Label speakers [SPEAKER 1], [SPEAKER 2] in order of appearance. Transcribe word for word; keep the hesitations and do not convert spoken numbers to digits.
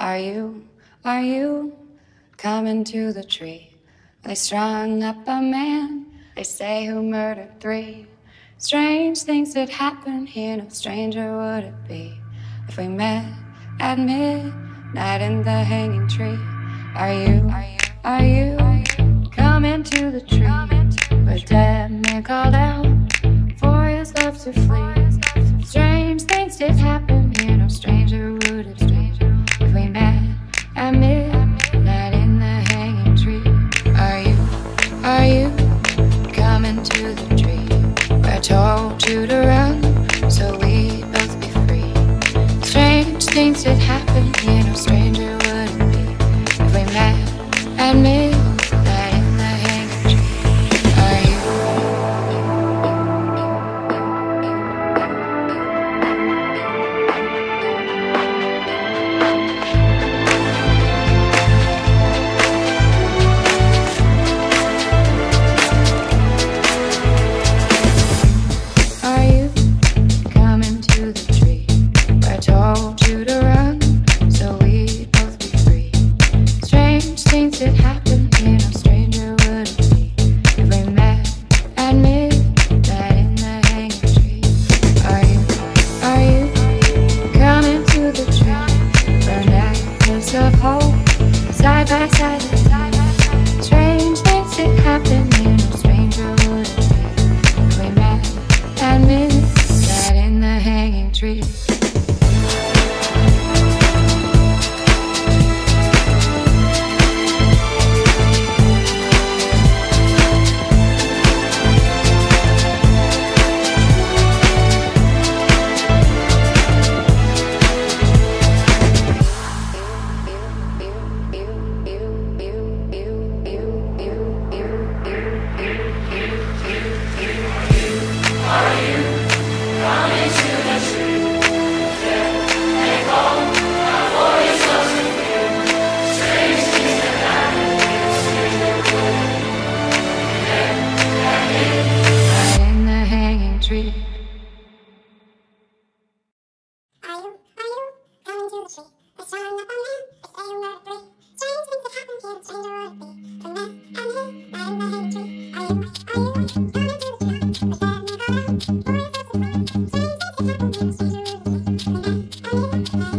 [SPEAKER 1] Are you, are you coming to the tree? They strung up a man, they say, who murdered three. Strange things that happen here, no stranger would it be if we met at midnight in the hanging tree. Are you, are you, are you coming to the tree where dead man called out for his love to flee? Strange things did happen here, no stranger would it be if we met at midnight in the hanging tree. Are you, are you coming to the tree where I told you to run so we'd both be free? Strange things did happen here, no stranger would it be if we met at midnight in the hanging tree. Are you, are you coming to the tree where I told you to run so we'd both be free? Strange things that happen here, no stranger would it be if we met at midnight in the hanging tree. Are you, are you coming to the tree where necklace of hope side by side? Strange things that happen here, no stranger would it be if we met at midnight in the hanging tree. In the hanging tree.
[SPEAKER 2] Are you, are you coming to the tree? They strung up a man, they say who murdered three. Strange things that happen here, no stranger would it be if we met at midnight in the hanging tree. Are you, are you coming to the tree? They said me called out for his love to flee. Strange things that happen here, no stranger would it be if we met at midnight in the hanging tree.